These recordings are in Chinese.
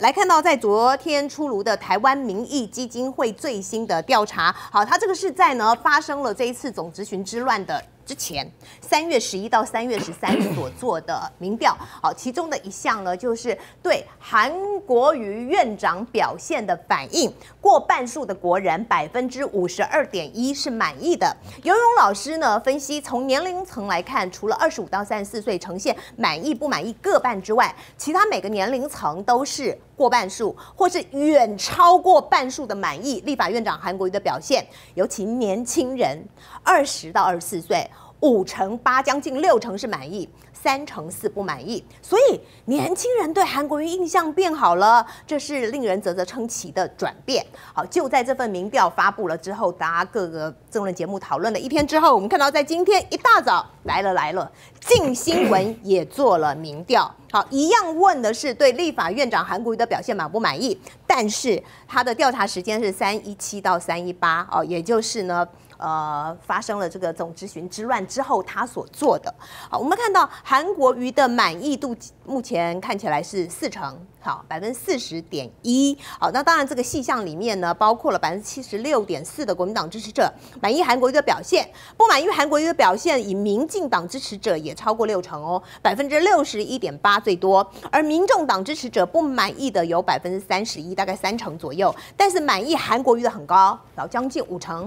来看到在昨天出炉的台湾民意基金会最新的调查，好，它这个是在呢发生了这一次总质询之乱的之前，3月11到3月13所做的民调，好，其中的一项呢，就是对韩国瑜院长表现的反应，过半数的国人52.1%是满意的。游泳老师呢分析，从年龄层来看，除了25到34岁呈现满意不满意各半之外，其他每个年龄层都是过半数，或是远超过半数的满意立法院长韩国瑜的表现，尤其年轻人20到24岁，5成8，将近6成是满意，3成4不满意，所以年轻人对韩国瑜印象变好了，这是令人啧啧称奇的转变。好，就在这份民调发布了之后，大家各个政论节目讨论了一天之后，我们看到在今天一大早来了，镜新闻也做了民调。好，一样问的是对立法院长韩国瑜的表现满不满意，但是他的调查时间是317到318，哦，也就是呢。发生了这个总质询之乱之后，他所做的。好，我们看到韩国瑜的满意度目前看起来是4成，好，40.1%。好，那当然这个细项里面呢，包括了76.4%的国民党支持者满意韩国瑜的表现，不满意韩国瑜的表现，以民进党支持者也超过6成哦，61.8%最多，而民众党支持者不满意的有31%，大概3成左右，但是满意韩国瑜的很高，然后将近5成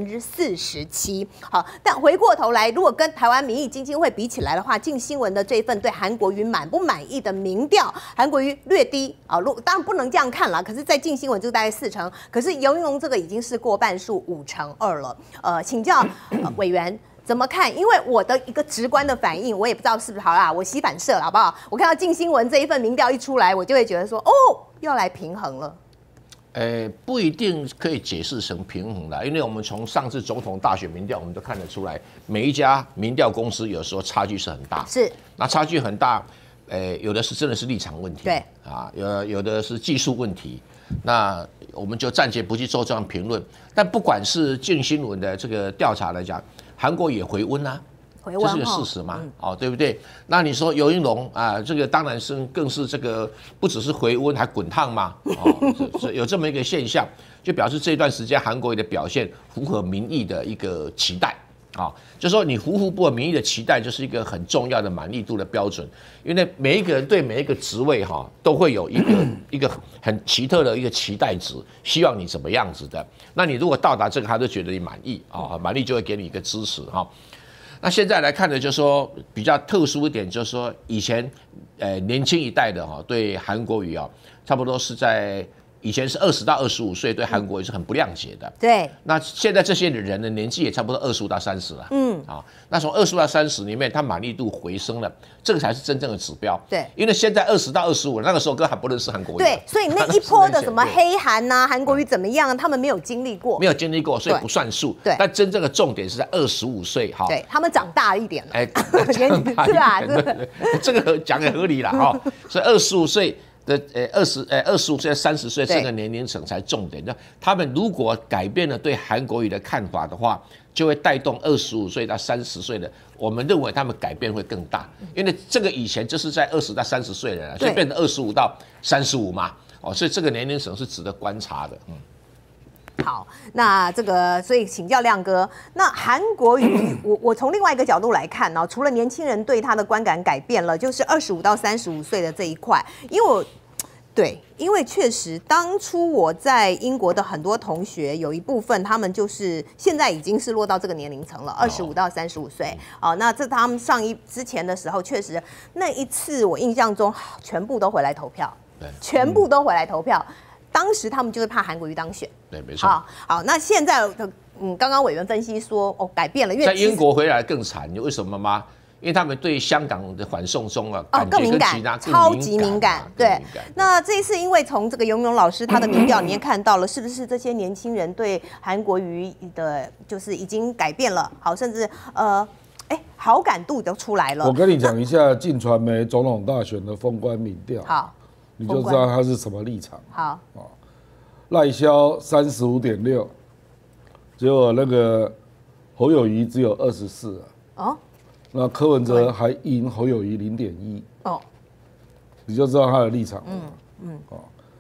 ，47%。好，但回过头来，如果跟台湾民意基金会比起来的话，镜新闻的这份对韩国瑜满不满意的民调，韩国瑜略低啊，当然不能这样看啦。可是，在镜新闻就大概4成，可是游泳这个已经是过半数5成2了。请教委员怎么看？因为我的一个直观的反应，我也不知道是不是好啦，我洗反射了好不好？我看到镜新闻这一份民调一出来，我就会觉得说，哦，要来平衡了。 不一定可以解释成平衡的，因为我们从上次总统大选民调，我们都看得出来，每一家民调公司有时候差距是很大。 是， 那差距很大，有的是真的是立场问题， 对啊，有的是技术问题。那我们就暂且不去做这样评论。但不管是镜新闻的这个调查来讲，韩国也回温啊。这是个事实嘛？哦，对不对？那你说游盈隆啊，这个当然是更是这个不只是回温，还滚烫嘛？哦，有这么一个现象，就表示这段时间韩国瑜的表现符合民意的一个期待啊。就说你符不符合民意的期待，就是一个很重要的满意度的标准。因为每一个人对每一个职位哈，都会有一个很奇特的一个期待值，希望你怎么样子的。那你如果到达这个，他就觉得你满意啊，满意就会给你一个支持哈。那现在来看呢，就是说比较特殊一点，就是说以前年轻一代的哈，对韩国瑜啊，差不多是在以前是20到25岁，对韩国瑜是很不谅解的。 对。 那现在这些人的年纪也差不多25到30了。那从25到30里面，他满意度回升了，这个才是真正的指标。 对。 因为现在20到25，那个时候根本还不认识韩国瑜。 对，所以那一波的什么黑韩呐、韩国瑜怎么样，他们没有经历过。 没有经历过，所以不算数。 对。 但真正的重点是在25岁哈。 对，他们长大一点了。 是吧？这个讲也合理了哈。所以25岁。25岁、30岁这个年龄层才重点。他们如果改变了对韩国瑜的看法的话，就会带动25岁到30岁的。我们认为他们改变会更大，因为这个以前就是在20到30岁的人，所以变成25到35嘛。哦，所以这个年龄层是值得观察的。 好，那这个，所以请教亮哥，那韩国瑜，我从另外一个角度来看呢，除了年轻人对他的观感改变了，就是25到35岁的这一块，因为确实当初我在英国的很多同学，有一部分他们就是现在已经是落到这个年龄层了，25到35岁。哦，那这他们之前的时候，确实那一次我印象中全部都回来投票，全部都回来投票。当时他们就是怕韩国瑜当选， 对，没错。 好，那现在刚刚委员分析说，改变了，因为在英国回来更惨，为什么吗？因为他们对香港的反送中啊， 更敏感，超级敏感。对，那这一次因为从这个游泳老师他的民调里面看到了，是不是这些年轻人对韩国瑜的，就是已经改变了？好，甚至好感度都出来了。 我跟你讲一下晋传媒总统大选的封关民调。 好。 你就知道他是什么立场。 好， 赖萧35.6，结果那个侯友宜只有24啊。哦，那柯文哲还赢侯友宜0.1。哦，你就知道他的立场。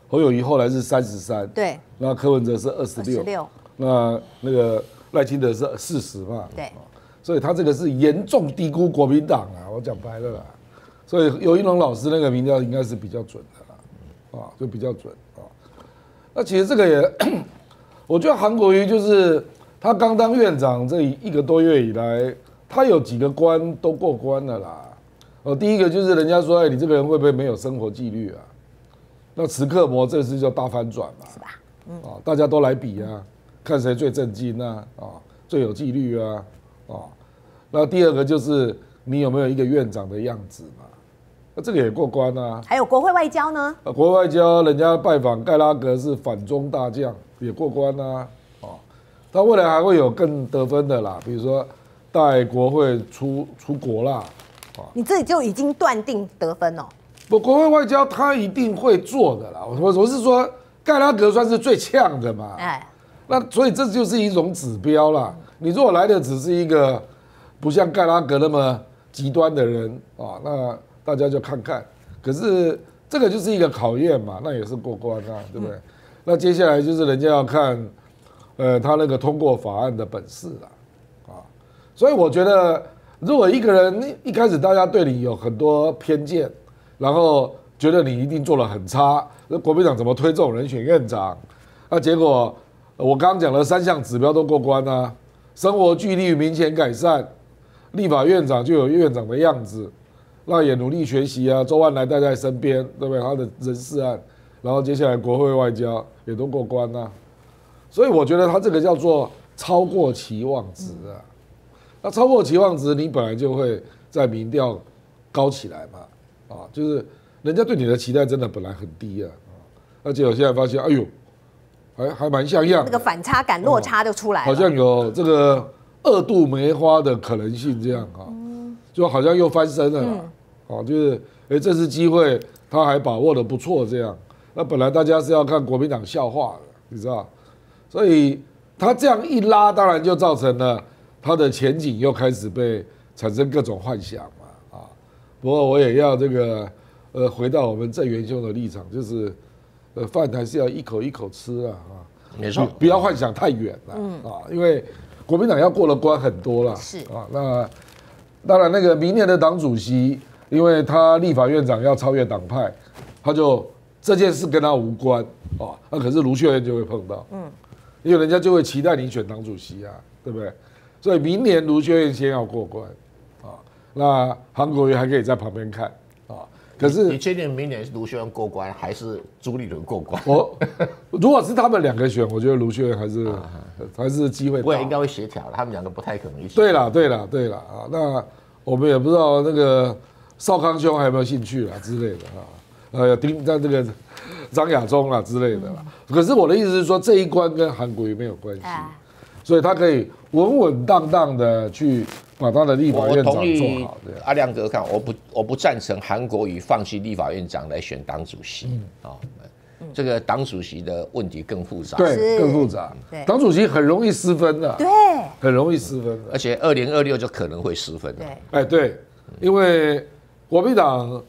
侯友宜后来是33， 对， 那柯文哲是26，那个赖清德是40嘛， 对， 所以他这个是严重低估国民党啊，我讲白了啦。所以尤一龙老师那个民调应该是比较准的啦，就比较准啊。那其实这个也，我觉得韩国瑜就是他刚当院长这1个多月以来，他有几个关都过关了啦。第一个就是人家说，你这个人会不会没有生活纪律啊？那池克膜这次就大翻转嘛，是吧？大家都来比啊，看谁最正经啊，最有纪律啊，那第二个就是你有没有一个院长的样子嘛？那这个也过关啊。 还有国会外交呢？ 国会外交，人家拜访盖拉格是反中大将，也过关啊。他未来还会有更得分的啦，比如说带国会出国啦。 你这里就已经断定得分哦。 国会外交他一定会做的啦。我是说，盖拉格算是最呛的嘛。那所以这就是一种指标啦。你如果来的只是一个不像盖拉格那么极端的人那大家就看看。可是这个就是一个考验嘛，那也是过关啊，对不对？那接下来就是人家要看，他那个通过法案的本事啦，所以我觉得，如果一个人一开始大家对你有很多偏见，然后觉得你一定做得很差，那国民党怎么推这种人选院长？那结果我刚刚讲的3项指标都过关啊，生活纪律明显改善，立法院长就有院长的样子，那也努力学习啊，周万来带在身边，对不对？他的人事案，然后接下来国会外交也都过关啊，所以我觉得他这个叫做超过期望值啊。那超过期望值，你本来就会在民调高起来嘛，就是人家对你的期待真的本来很低啊，而且我现在发现，哎呦，还蛮像样的， 那个反差感落差就出来了， 好像有这个2度梅花的可能性这样就好像又翻身了啦，就是这次机会他还把握的不错这样，那本来大家是要看国民党笑话的，你知道，所以他这样一拉，当然就造成了他的前景又开始被产生各种幻想嘛，不过我也要这个回到我们郑元兄的立场，就是饭还是要一口一口吃啊， 没错， 不要幻想太远了因为国民党要过的关很多了， 是那当然那个明年的党主席，因为他立法院长要超越党派，他就这件事跟他无关那可是卢秀燕就会碰到，因为人家就会期待你选党主席啊，对不对？所以明年卢秀燕先要过关那韩国瑜还可以在旁边看可是你确定明年卢秀燕过关，还是朱立伦过关？ 如果是他们2个选，我觉得卢秀燕还是机会大。 我也应该会协调，他们2个不太可能一起。 对了那我们也不知道那个少康兄还有没有兴趣啦之类的在这个张亚中啦之类的啦。可是我的意思是说，这一关跟韩国瑜没有关系，所以他可以稳稳当当的去把他的立法院长做好。 阿亮哥看，我不赞成韩国瑜放弃立法院长来选党主席这个党主席的问题更复杂， 对，更复杂。党主席很容易失分的， 对， 很容易失分的， 而且2026就可能会失分对， 对，因为国民党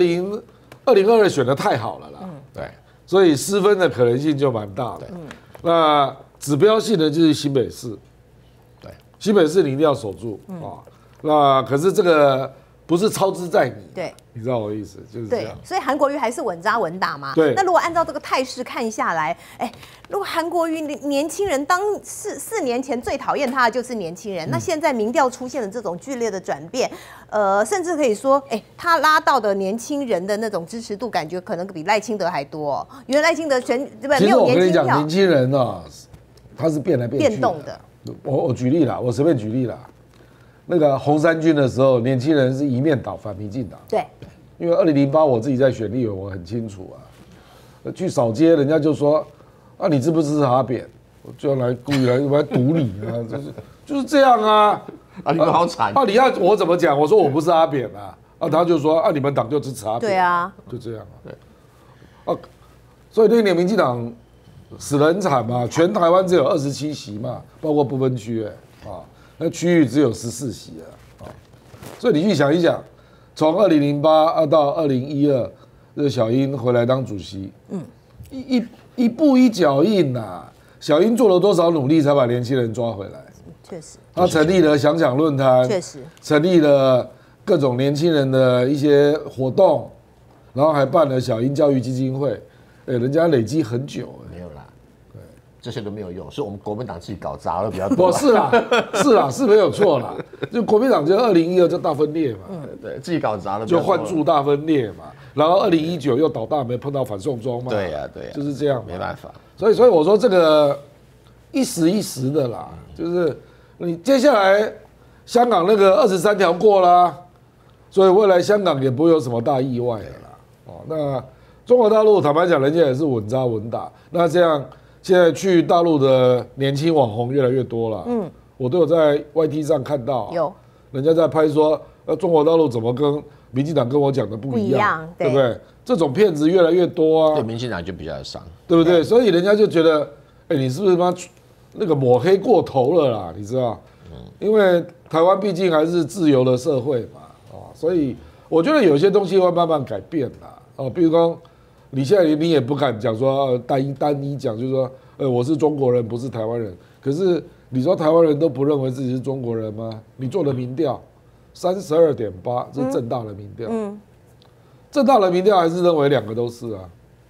2022选的太好了啦， 对， 所以失分的可能性就蛮大的。那指标性的就是新北市， 对， 新北市你一定要守住那可是这个不是操之在你， 对， 你知道我的意思就是这样。 所以韩国瑜还是稳扎稳打嘛。 对。 那如果按照这个态势看下来，如果韩国瑜年轻人当4年前最讨厌他的就是年轻人，那现在民调出现了这种剧烈的转变，甚至可以说，他拉到的年轻人的那种支持度，感觉可能比赖清德还多。因为赖清德没有年轻票。 其实我跟你讲，年轻人他是变来变去变动的。 我举例啦，我随便举例啦。那个红衫军的时候，年轻人是一面倒反民进党。 对， 因为2008我自己在选立委，我很清楚去扫街，人家就说你支不支持阿扁？我就要故意来堵你啊，就是这样啊。 你们好惨你要我怎么讲？我说我不是阿扁他就说你们党就支持阿扁。 对啊， 就这样对。所以那一年民进党死得很惨嘛，全台湾只有27席嘛，包括不分区那区域只有14席所以你去想一想，从2008到2012，小英回来当主席， 一步一脚印呐。小英做了多少努力才把年轻人抓回来？ 确实， 他成立了想想论坛， 确实成立了各种年轻人的一些活动，然后还办了小英教育基金会，人家累积很久。 没有啦，对，这些都没有用，是我们国民党自己搞砸了比较多。 不是啦，是啦，是没有错啦。就国民党就2012就大分裂嘛， 对，自己搞砸了， 就换柱大分裂嘛，然后2019又倒大霉碰到反送中嘛， 对呀，对呀， 就是这样， 没办法。 所以我说这个一时一时的啦，就是你接下来香港那个23条过啦，所以未来香港也不会有什么大意外的啦。哦，那中国大陆坦白讲，人家也是稳扎稳打。那这样现在去大陆的年轻网红越来越多了，我都有在 YT 上看到， 有人家在拍说，中国大陆怎么跟民进党跟我讲的不一样，对不对？这种骗子越来越多啊， 对民进党就比较伤， 对不对？所以人家就觉得，你是不是妈那个抹黑过头了啦？你知道？因为台湾毕竟还是自由的社会嘛，所以我觉得有些东西会慢慢改变啦，比如说你现在你也不敢讲说单一讲，就是说，我是中国人，不是台湾人。可是你说台湾人都不认为自己是中国人吗？你做的民调32.8，这是政大的民调，政大的民调还是认为两个都是啊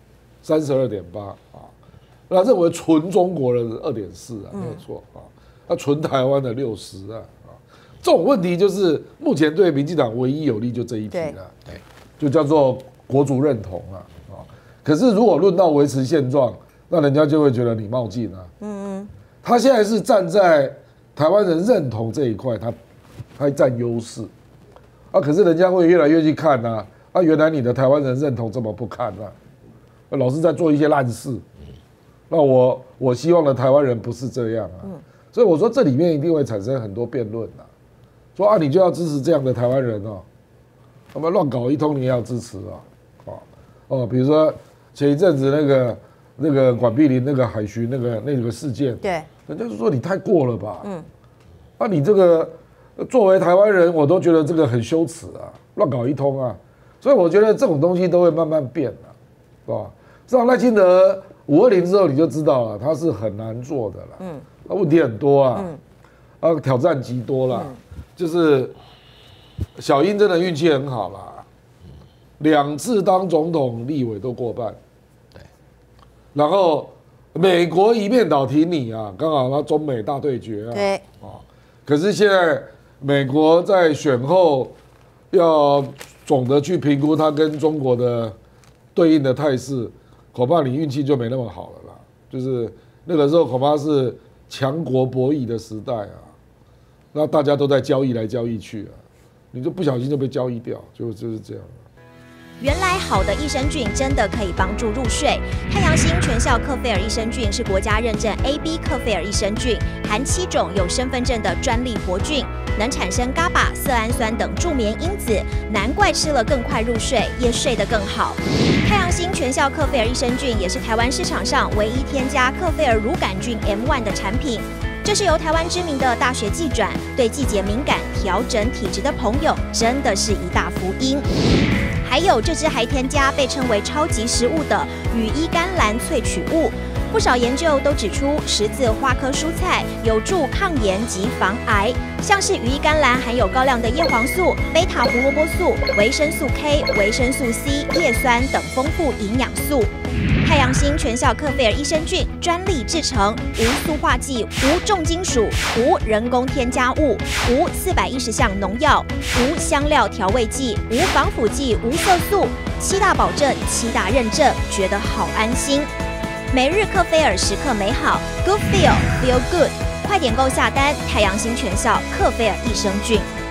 ，32.8啊，那认为纯中国人2.4啊，没有错啊，那纯台湾的60啊，这种问题就是目前对民进党唯一有利就这一题了，对，就叫做国族认同啊，可是如果论到维持现状，那人家就会觉得你冒进啊，他现在是站在台湾人认同这一块，他占优势啊，可是人家会越来越去看啊。原来你的台湾人认同这么不堪啊，老是在做一些烂事。那我希望的台湾人不是这样啊，所以我说这里面一定会产生很多辩论啊，说你就要支持这样的台湾人哦，那么乱搞一通你也要支持啊，比如说前一阵子那个管碧林那个海巡那个事件，对，人家就说你太过了吧，你这个作为台湾人，我都觉得这个很羞耻啊，乱搞一通啊。所以我觉得这种东西都会慢慢变了，是吧？像赖清德520之后，你就知道了，他是很难做的了，他问题很多啊，挑战极多啦，就是小英真的运气很好啦，2次当总统立委都过半，对，然后美国一面倒挺你啊，刚好他中美大对决啊，对，可是现在美国在选后要总的去评估它跟中国的对应的态势，恐怕你运气就没那么好了啦。就是那个时候恐怕是强国博弈的时代啊，那大家都在交易来交易去啊，你就不小心就被交易掉，就是这样。 原来好的益生菌真的可以帮助入睡。太阳星全效克菲尔益生菌是国家认证 AB 克菲尔益生菌，含7种有身份证的专利活菌，能产生伽巴、色氨酸等助眠因子，难怪吃了更快入睡，也睡得更好。太阳星全效克菲尔益生菌也是台湾市场上唯一添加克菲尔乳杆菌 M1 的产品。这是由台湾知名的大学季转，对季节敏感、调整体质的朋友真的是一大福音。还有这支还添加被称为超级食物的羽衣甘蓝萃取物，不少研究都指出十字花科蔬菜有助抗炎及防癌，像是羽衣甘蓝含有高量的叶黄素、贝塔胡萝卜素、维生素 K、维生素 C、叶酸等丰富营养素。太阳星全效克菲尔益生菌专利制成，无塑化剂、无重金属、无人工添加物、无410项农药、无香料调味剂、无防腐剂、无色素，7大保证、7大认证，觉得好安心。每日克菲尔时刻美好 ，Good Feel Feel Good， 快点购下单！太阳星全效克菲尔益生菌。